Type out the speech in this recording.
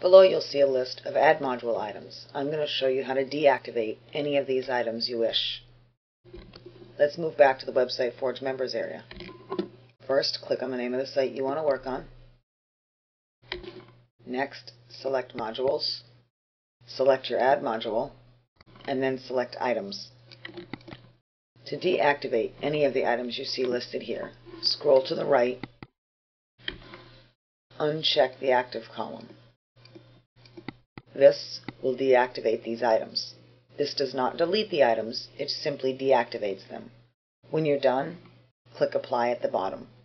Below you'll see a list of Add Module items. I'm going to show you how to deactivate any of these items you wish. Let's move back to the website Forge Members area. First, click on the name of the site you want to work on. Next, select Modules. Select your Add module, and then select Items. To deactivate any of the items you see listed here, scroll to the right, uncheck the Active column. This will deactivate these items. This does not delete the items, it simply deactivates them. When you're done, click Apply at the bottom.